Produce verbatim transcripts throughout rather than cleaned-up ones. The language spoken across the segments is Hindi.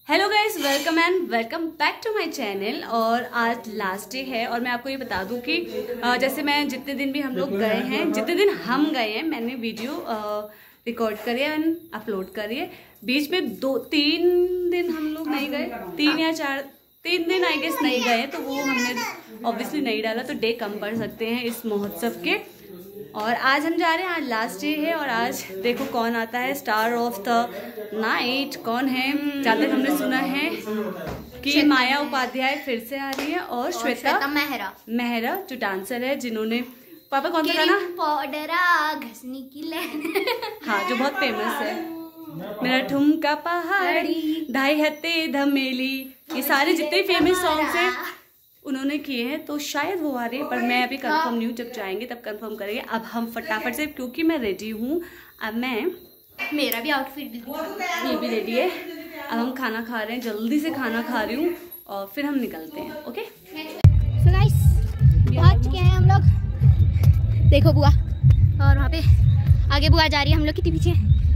Hello guys, welcome and welcome back to my channel. और आज लास्ट डे है और मैं आपको ये बता दूं कि जैसे मैं जितने दिन भी हम लोग गए हैं, जितने दिन हम गए हैं, मैंने वीडियो रिकॉर्ड करी है एंड अपलोड करी है। बीच में दो तीन दिन हम लोग नहीं गए, तीन या चार तीन दिन आई गेस नहीं गए, तो वो हमने ऑब्वियसली नहीं डाला, तो डे कम पड़ सकते हैं इस महोत्सव के। और आज हम जा रहे हैं, आज लास्ट डे है और आज देखो कौन आता है, स्टार ऑफ द नाइट कौन है। जहाँ तक हमने सुना है कि माया उपाध्याय फिर से आ रही है और श्वेता मेहरा मेहरा जो डांसर है, जिन्होंने पापा कौन सा गाना पाउडरा घसने की लहर हाँ जो बहुत फेमस है, मेरा ठुमका पहाड़ी ढाई हत्ते धमेली, ये सारे जितने फेमस सॉन्ग्स हैं उन्होंने किए हैं। तो शायद वो आ रही है, पर मैं अभी कंफर्म नहीं हूँ, जब जाएंगे तब कंफर्म करेंगे। अब हम फटाफट से, क्योंकि मैं रेडी हूँ, अब मैं मेरा भी आउटफिट ये भी रेडी है। अब हम खाना खा रहे हैं, जल्दी से खाना खा रही हूँ और फिर हम निकलते हैं। ओके सो गाइस, पहुंच गए हैं हम लोग। देखो बुआ, और वहाँ पे आगे बुआ जा रही है हम लोग के पीछे।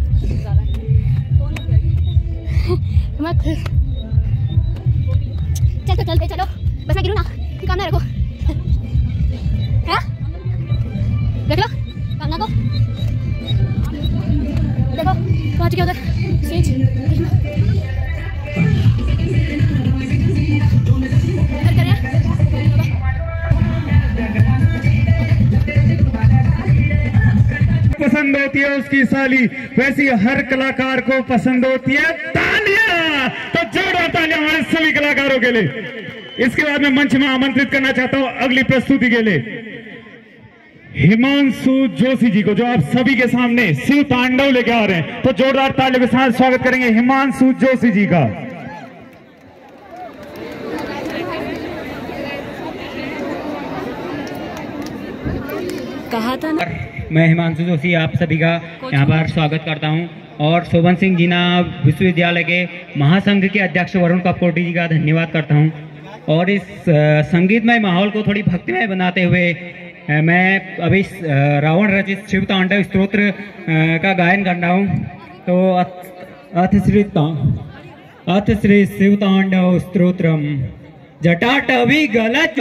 चल चलते चलो, बस मैं गिरूँ ना, काम ना रखो, है देख लो काम ना को। देखो पहुंच गया उधर स्टेज। पसंद होती है उसकी साली, वैसी हर कलाकार को पसंद होती है तालियां। तो जोरदार तालियां हमारे सभी कलाकारों के लिए। इसके बाद मैं मंच में आमंत्रित करना चाहता हूं अगली प्रस्तुति के लिए हिमांशु जोशी जी को, जो आप सभी के सामने शिव तांडव लेके आ रहे हैं। तो जोरदार तालियों के साथ स्वागत करेंगे हिमांशु जोशी जी का। कहा था ना, मैं हिमांशु जोशी आप सभी का यहाँ पर स्वागत करता हूँ और शोभन सिंह जीना विश्वविद्यालय के महासंघ के अध्यक्ष वरुण कपकोटी जी का धन्यवाद करता हूँ। और इस संगीतमय माहौल को थोड़ी भक्तिमय बनाते हुए मैं अभी रावण रचित शिव तांडव स्तोत्र का गायन कर रहा हूँ। तो अथ श्री अथ श्री शिव तांडव स्तोत्रम जटाटवी गलत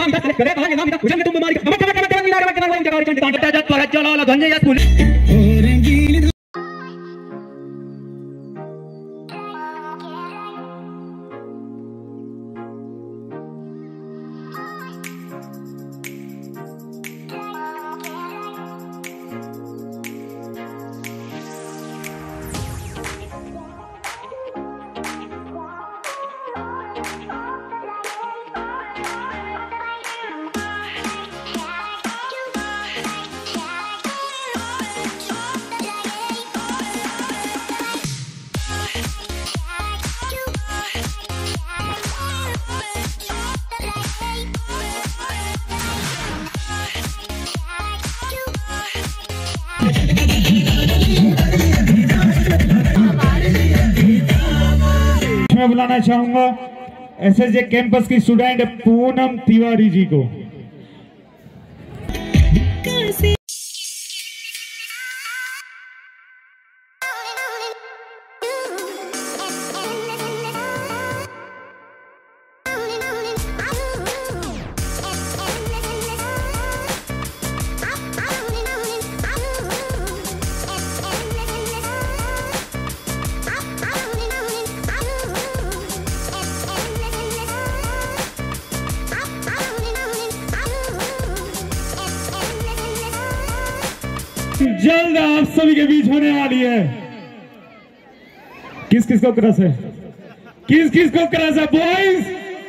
मैं बुलाना चाहूंगा एसएसजे कैंपस की स्टूडेंट पूनम तिवारी जी को। जल्द आप सभी के बीच होने वाली है। किस किस को क्रश है, किस किस को क्रश है बॉयज?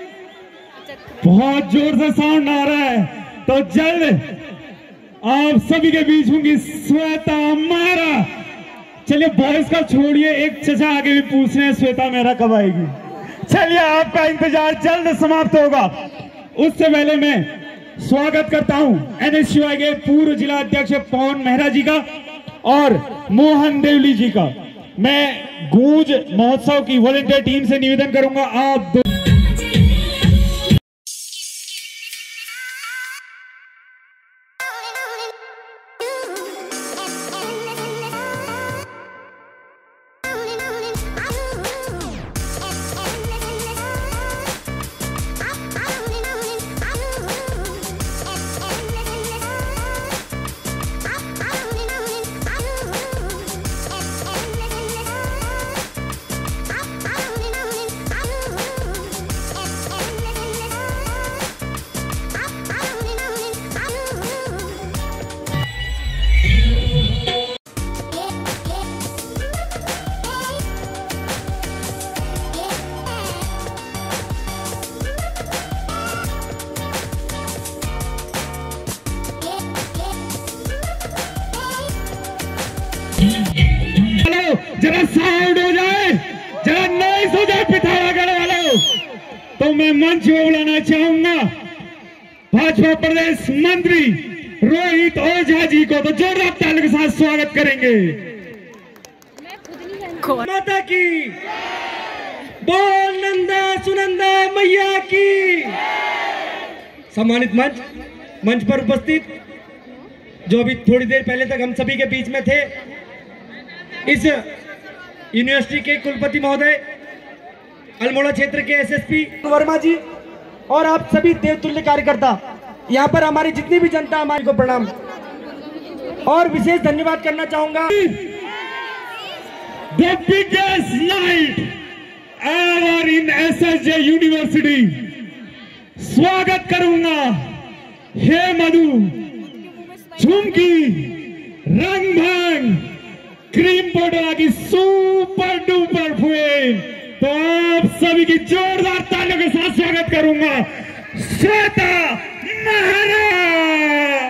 बहुत जोर से साउंड आ रहा है। तो जल्द आप सभी के बीच होंगी श्वेता मेहरा। चलिए बॉयज का छोड़िए, एक चचा आगे भी पूछ रहे हैं श्वेता मेहरा कब आएगी। चलिए आपका इंतजार जल्द समाप्त होगा। उससे पहले मैं स्वागत करता हूं एनएसयूआई के पूर्व जिला अध्यक्ष पवन मेहरा जी का और मोहन देवली जी का। मैं गूंज महोत्सव की वॉलंटियर टीम से निवेदन करूंगा, आप दो जरा साउंड हो जाए, जरा नॉइस हो जाए पिथौरागढ़ वालों। तो मैं मंच में बुलाना चाहूंगा भाजपा प्रदेश मंत्री रोहित ओझा जी को, तो जोरदार तालियों के साथ स्वागत करेंगे। माता की बोल, नंदा सुनंदा मैया की। सम्मानित मंच मंच पर उपस्थित जो अभी थोड़ी देर पहले तक हम सभी के बीच में थे, इस यूनिवर्सिटी के कुलपति महोदय, अल्मोड़ा क्षेत्र के एसएसपी वर्मा जी और आप सभी देवतुल्य कार्यकर्ता, यहाँ पर हमारी जितनी भी जनता, हमारी को प्रणाम और विशेष धन्यवाद करना चाहूंगा। The biggest night ever in S S J university. स्वागत करूंगा हे मधु, झुमकी, रंग भंग, क्रीम पोडा की सुपर डुपर फुल। तो आप सभी की जोरदार तालियों के साथ स्वागत करूंगा Shweta Maharaj.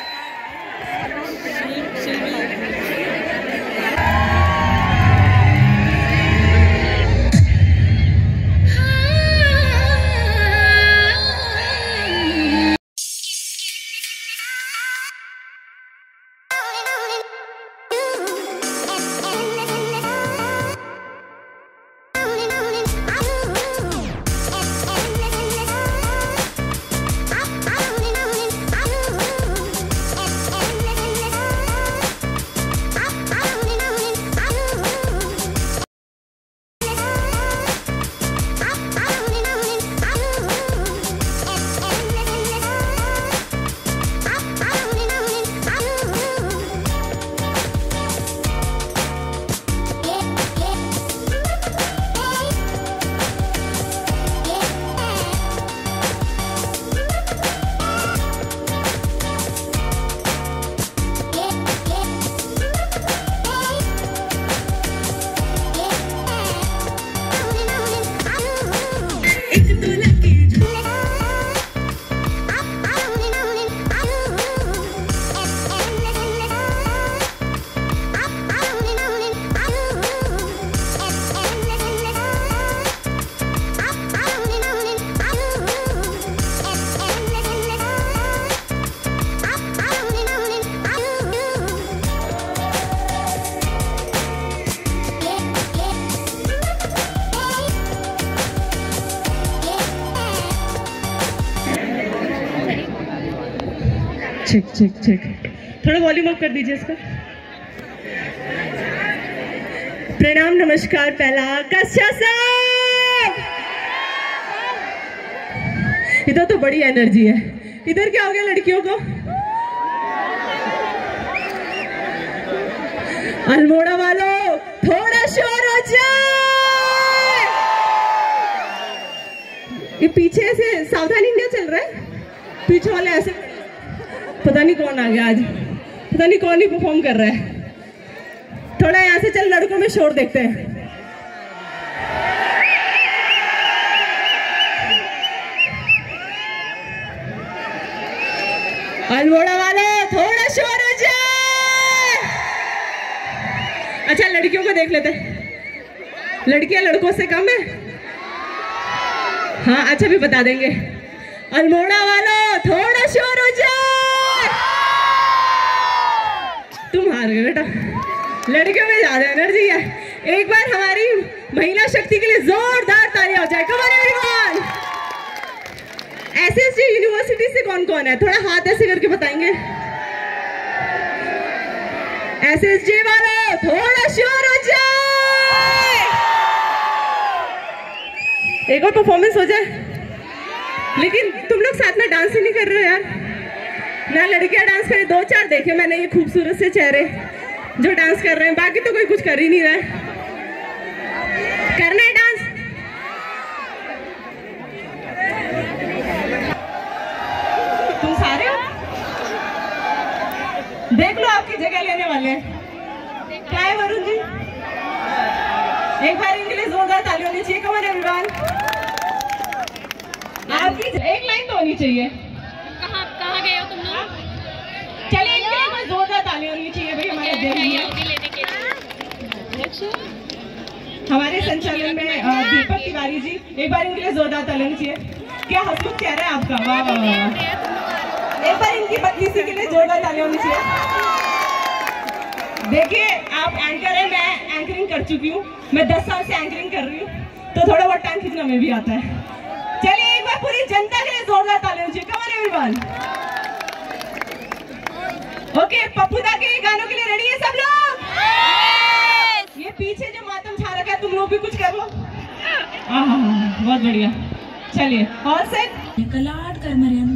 Check check check, थोड़ा वॉल्यूम अप कर दीजिए इसका। प्रणाम, नमस्कार। पहला कश्या साहब, इधर तो बड़ी एनर्जी है। इधर क्या हो गया लड़कियों को? अल्मोड़ा वालों थोड़ा शोर हो जाए। ये पीछे से सावधान इंडिया चल रहा है, पीछे वाले ऐसे, पता नहीं कौन आ गया आज, पता नहीं कौन ही परफॉर्म कर रहा है। थोड़ा यहाँ से चल, लड़कों में शोर देखते हैं। अल्मोड़ा वाले थोड़ा शोर हो जाए। अच्छा, लड़कियों को देख लेते हैं। लड़कियां लड़कों से कम है? हाँ, अच्छा भी बता देंगे। अल्मोड़ा वालों थोड़ा शोर हो जाए। तुम हार गए बेटा, लड़कियों में ज्यादा एनर्जी है। एक बार हमारी महिला शक्ति के लिए जोरदार तालियां हो जाए। Come on everyone. SSJ university से कौन कौन है? थोड़ा हाथ ऐसे करके बताएंगे। एसएसजे वालों थोड़ा शोर हो जाए। एक और परफॉर्मेंस हो जाए। लेकिन तुम लोग साथ में डांस ही नहीं कर रहे हो यार। ना लड़कियां डांस करें, दो चार देखे मैंने ये खूबसूरत से चेहरे जो डांस कर रहे हैं, बाकी तो कोई कुछ कर ही नहीं रहा है। करना है डांस? तुम सारे हो? देख लो, आपकी जगह लेने वाले हैं। क्या है वरुण जी? एक बार इनके लिए जोरदार ताली होनी चाहिए। Come on everyone. आपकी एक लाइन तो होनी चाहिए। कहाँ कहाँ गए हो तुम लोग? चलिए, इनके लिए कोई जोरदार ताली होनी चाहिए भाई हमारे देश में। हमारे संचालन में अ, दीपक तिवारी जी, एक बार इनके लिए जोरदार तालियां चाहिए। क्या हंसमुख चेहरा है आपका, वाह वाह वाह। एक बार इनकी पत्नी सी के लिए जोरदार तालियां होनी चाहिए। देखिए आप एंकर है, मैं एंकरिंग कर चुकी हूँ, मैं दस साल से एंकरिंग कर रही हूँ, तो थोड़ा बहुत टाइम खींचना में भी आता है। चलिए एक बार पूरी जनता के लिए जोरदार तालियां होनी चाहिए। Come on everyone. ओके, पप्पूदा के गानों के लिए रेडी है सब लोग? ये पीछे जो मातम छा रखा है तुम लोग भी कुछ कर लो। आहा, बहुत बढ़िया। चलिए और सेट कलाट कर मरियम।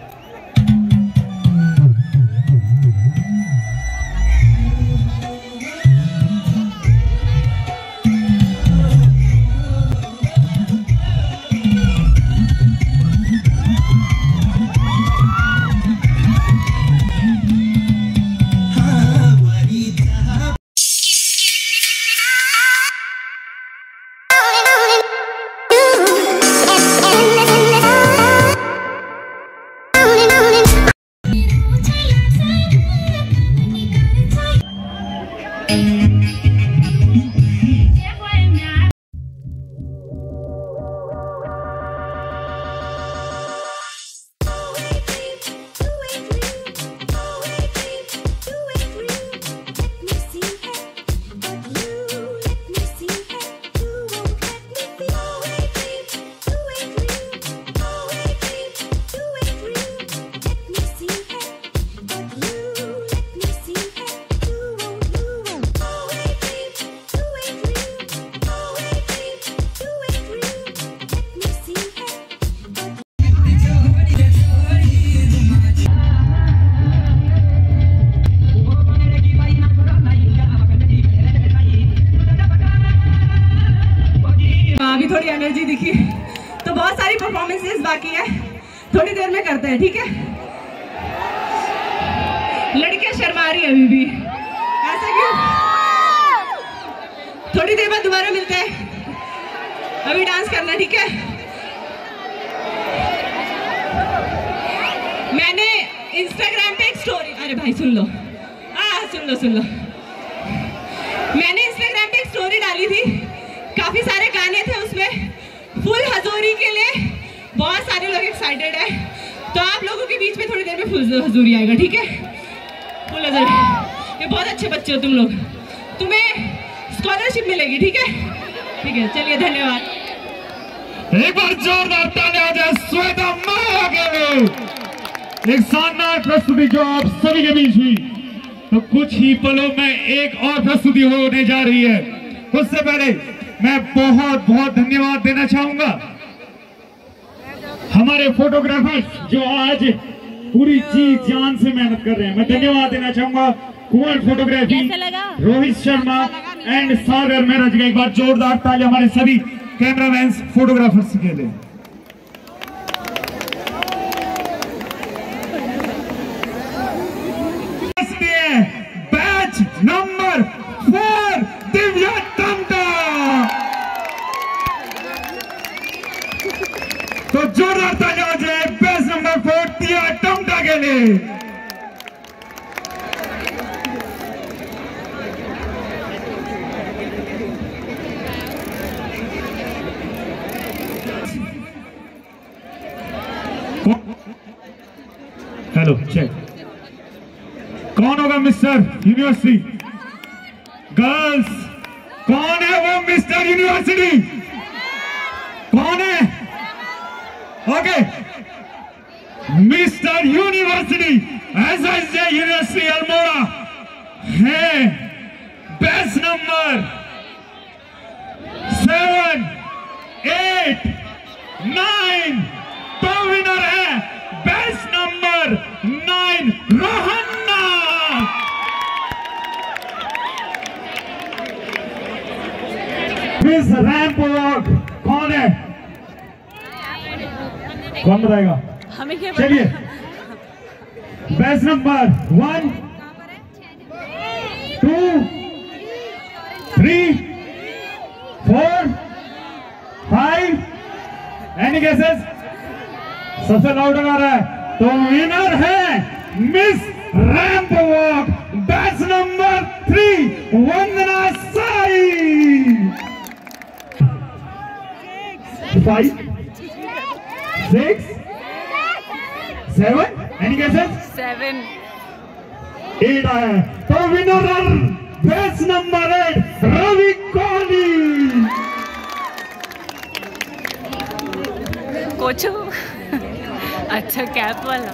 थोड़ी एनर्जी दिखी तो बहुत सारी परफॉर्मेंसेस बाकी है, थोड़ी देर में करते हैं, ठीक है? लड़कियां शर्मा रही है अभी भी, ऐसा क्यों? थोड़ी देर बाद दोबारा मिलते हैं, अभी डांस करना, ठीक है? मैंने इंस्टाग्राम पे एक स्टोरी, अरे भाई सुन लो, हाँ सुन लो सुन लो, मैंने इंस्टाग्राम पे एक स्टोरी डाली थी, काफी सारे गाने थे उसमें, फुल हजूरी के लिए बहुत सारे लोग एक्साइटेड है, तो आप लोगों के बीच में थोड़ी देर में फुल हजूरी आएगा, ठीक है? फुल हजूरी। ये बहुत अच्छे बच्चे हो तुम लोग, तुम्हें स्कॉलरशिप मिलेगी, ठीक है? ठीक है, चलिए धन्यवाद। एक बार जोरदार तालियां हो जाए श्वेता माया के लिए। एक शानदार प्रस्तुति जो आप सभी के बीच हुई, तो कुछ ही पलों में एक और प्रस्तुति होने जा रही है। उससे पहले मैं बहुत बहुत धन्यवाद देना चाहूंगा हमारे फोटोग्राफर्स जो आज पूरी जी जान से मेहनत कर रहे हैं। मैं धन्यवाद देना चाहूंगा कुंवर फोटोग्राफी, रोहित शर्मा एंड सागर मेहरा जी। एक बार जोरदार ताली हमारे सभी कैमरामैन फोटोग्राफर्स के लिए। Batch number four Divya Tamta, तो जोरदार तालियां हो जाए batch number four Divya Tamta के लिए। हेलो चेक, कौन होगा मिस्टर यूनिवर्सिटी? गर्ल्स, कौन है वो मिस्टर यूनिवर्सिटी? कौन है? Okay, mister university S S J university Almora है batch number seven eight nine. तो विनर है batch number nine Rohanna. Miss ramp walk कौन है? कौन बताएगा? हमें क्या? चलिए, batch number one two three four five. Any guesses? सबसे लाउड आ रहा है, तो विनर है miss ramp walk batch number three Vandana Sai. Five six seven any guesses? Seven eight आया है। तो winner best number eight Ravi Kohli. Coach अच्छा कैप वाला।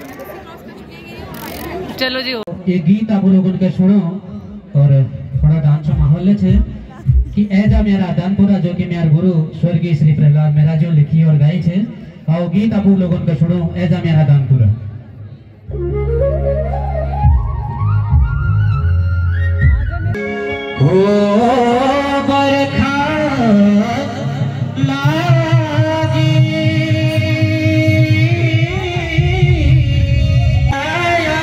चलो जी ये गीत आप लोगों के सुनो और थोड़ा डांस माहौल छे कि ऐजा मेरा दानपुरा जो कि मेरा गुरु स्वर्गीय श्री प्रहलाद महाराजो लिखी और गाई छे। आओ गीत आप लोगों के सुनो ऐजा मेरा दानपुरा। ओ बरखा लागी आया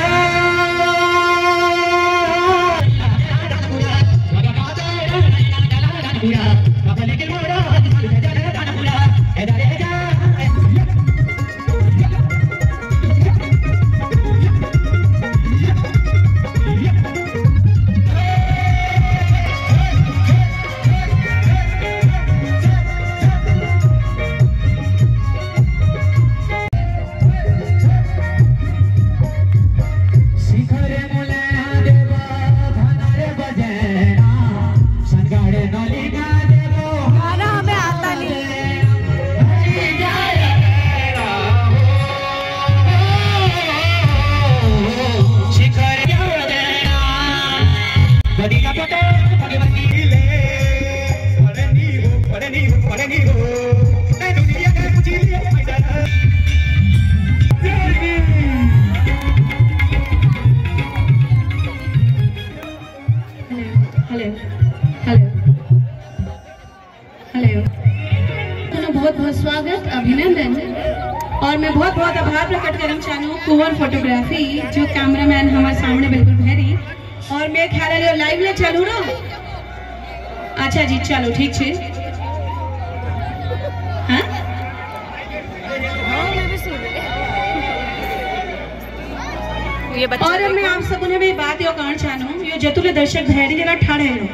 बहुत बहुत स्वागत अभिनंदन और मैं बहुत बहुत आभार प्रकट करना चाहूँ कुंवर फोटोग्राफी जो कैमरामैन हमारे सामने बिल्कुल भरी और मैं ख्याल है लाइव ले चालू ना। अच्छा जी चलो ठीक है। हाँ? ये और मैं आप सबों ने भी बात यो कहना चाहूँ ये जतुले दर्शक भैरी जरा ठाड़े लो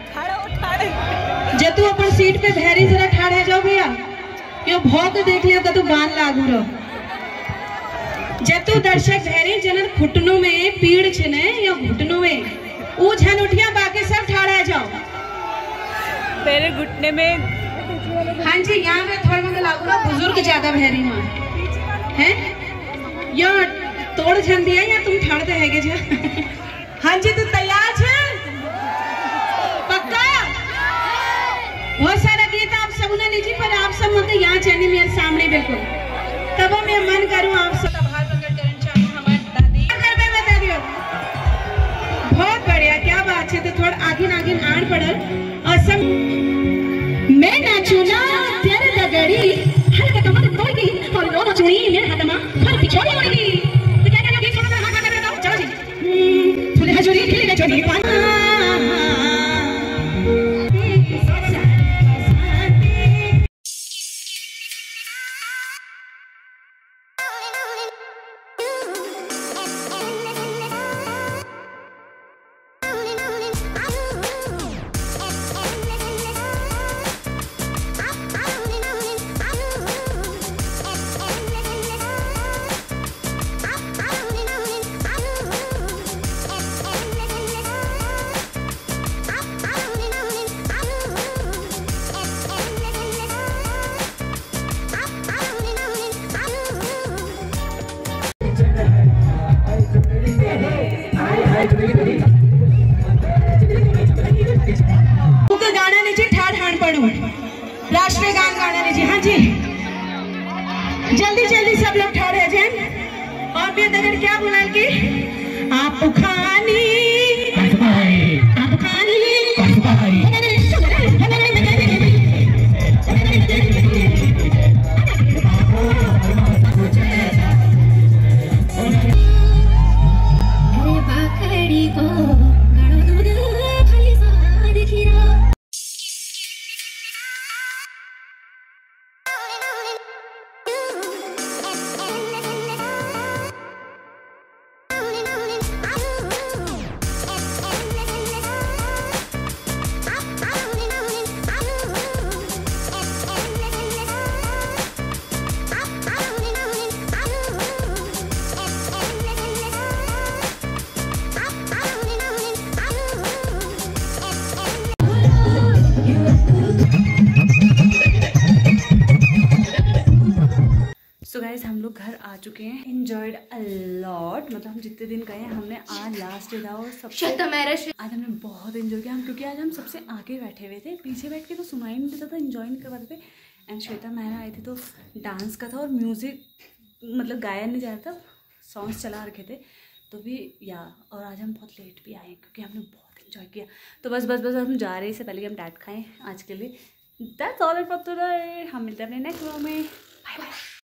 जतु अपन सीट पे भैरी जरा ठाड़े जाओ भैया यो भौक देख लियो तो बांध लागू रो जतु दर्शक भैरी जनर घुटनों में पीड़ छने या घुटनों में वो झन उठिया बाकी सब ठाड़ा जाओ मेरे घुटने में। हाँ जी यहाँ पे थोड़ा मतलब लागू रो बुजुर्ग ज्यादा भैरी वहाँ हैं यो तोड़ झन दिया या तुम ठाड़ते हैगे जा। हाँ जी तू तैयार है पक्का? बहुत सारा गीत आप सब ने लीजिए पर आप सब मतलब यहाँ चैनी मेरे सामने बिल्कुल तब मैं मन करूँ आप सब आभार प्रकट करना चाहूँ हमारे दादी घर में बता दियो। बहुत बढ़िया क्या बात है। तो थोड़ा आगे आगे आड़ पड़ल और सब मैं नाचू ना तेरे दगड़ी हर का कमर तोड़गी और लो नाचूनी मेरे हाथ में हर पिछोड़ी उड़गी तो क्या क्या गीत सुनो हां कर दो चलो जी फुले हजूरी खिले चोरी पाना गाना नीचे ठाड़ ठाड़ पढ़ो राष्ट्रीय गान गाना नीचे। हाँ जी जल्दी जल्दी सब लोग ठाड़ है जान और मैं दगर क्या बोला कि आप खानी आप खानी गाइस हम लोग घर आ चुके हैं। एंजॉयड अ लॉट, मतलब हम जितने दिन गए हैं हमने आज लास्ट डे था और सबसे आज हमने बहुत एंजॉय किया हम, क्योंकि आज हम सबसे आगे बैठे हुए थे। पीछे बैठ के तो सुनाई नहीं देता था, एंजॉय नहीं कर पाते थे। एंड श्वेता मेहरा आई थी तो डांस का था और म्यूज़िक मतलब गाया नहीं जा रहा था, सॉन्ग्स चला रखे थे तो भी या। और आज हम बहुत लेट भी आए क्योंकि हमने बहुत एंजॉय किया। तो बस बस बस हम जा रहे हैं, इससे पहले कि हम डैट खाएँ आज के लिए। That's all for today. हम मिलते हैं अपने नेक्स्ट वीडियो में। Bye bye.